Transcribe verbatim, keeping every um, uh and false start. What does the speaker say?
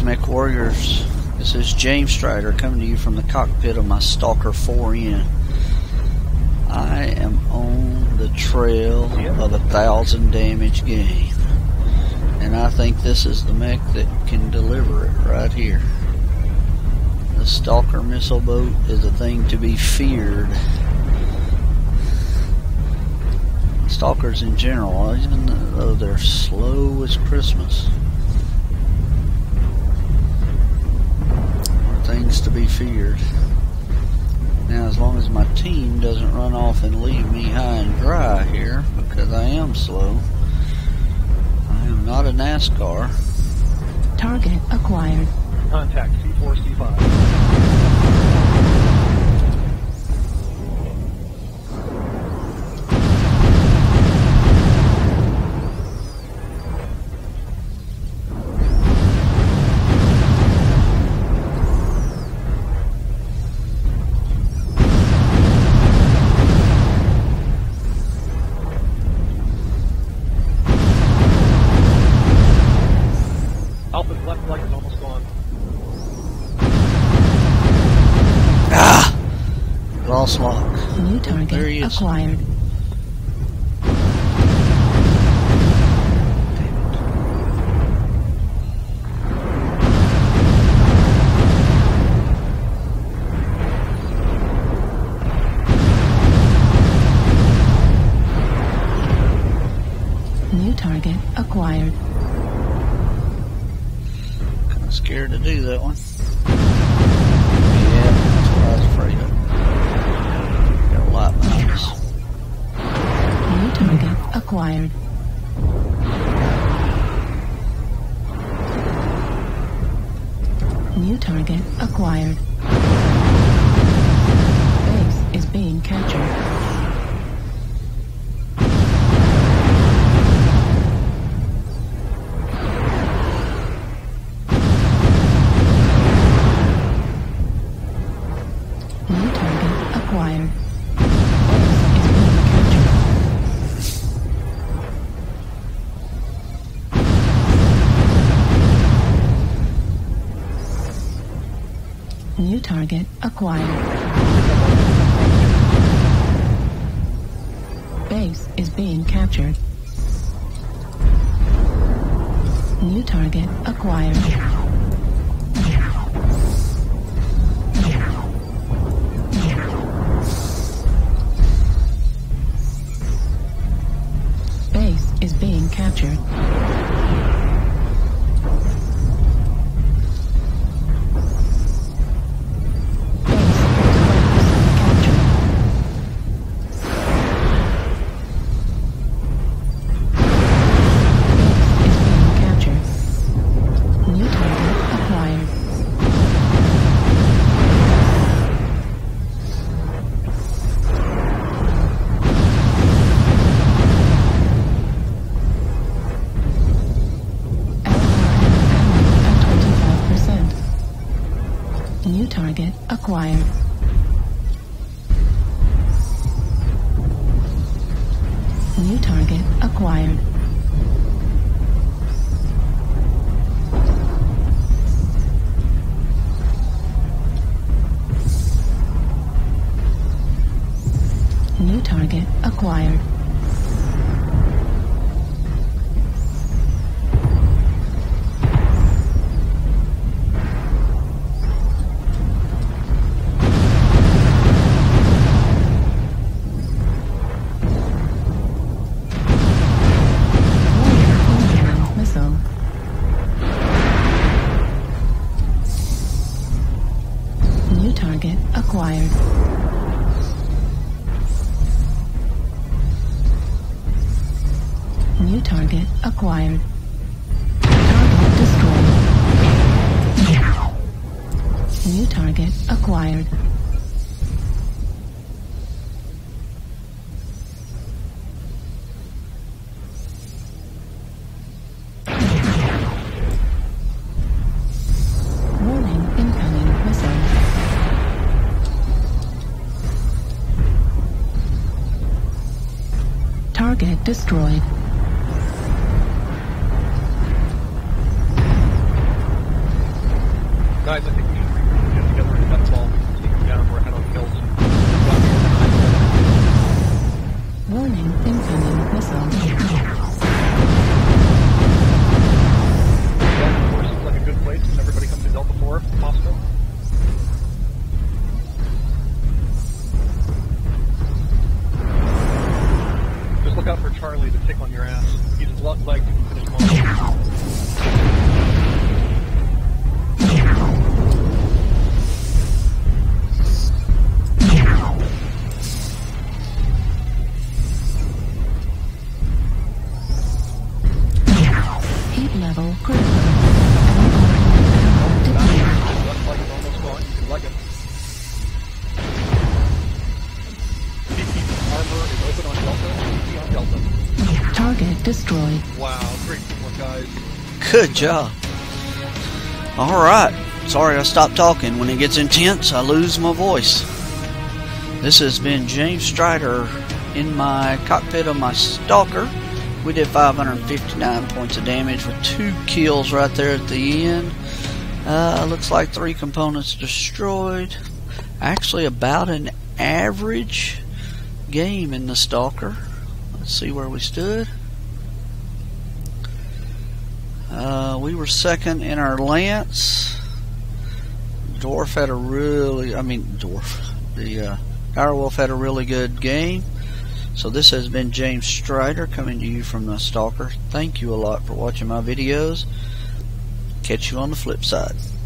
Greetings, MechWarriors. This is James Stryder coming to you from the cockpit of my Stalker four N. I am on the trail of a thousand damage game, and I think this is the mech that can deliver it right here. The Stalker missile boat is a thing to be feared. Stalkers in general, even though they're slow as Christmas, are things to be feared. Now, as long as my team doesn't run off and leave me high and dry here, because I am slow. I am not a NASCAR. Target acquired. Contact C four C five. Alpha's left leg is almost gone. Ah! Lost lock. New target There he is. acquired. New target acquired. Scared to do that one. Yeah, that's what I was afraid of. Got a light behind us. New target acquired. New target acquired. Base is being captured. Acquired. Base is being captured. New target acquired. Base is being captured. New target acquired. Is being captured. New target acquired. New target acquired. New target acquired. Target acquired. New target acquired. Target destroyed. New target acquired. Warning, incoming missile. Target destroyed. Guys, I think we should regroup, get together and cut ball. Take them down, we're head on kills. Warning, incoming missile. Delta four seems like a good place. Can everybody come to Delta four if possible? Just look out for Charlie to tick on your ass. He's a blunt leg to finish him off. Heat level critical. Left leg is almost gone. You can leg him. P P armor is open on Delta. P on Delta. Target destroyed. Wow, great teamwork, guys. Good job. Alright. Sorry I stopped talking. When it gets intense, I lose my voice. This has been James Stryder in my cockpit of my Stalker. We did five hundred fifty-nine points of damage with two kills right there at the end. Uh, looks like three components destroyed. Actually about an average game in the Stalker. Let's see where we stood. Uh, we were second in our Lance. Dwarf had a really, I mean Dwarf, the uh, Direwolf had a really good game. So this has been James Stryder coming to you from the Stalker. Thank you a lot for watching my videos. Catch you on the flip side.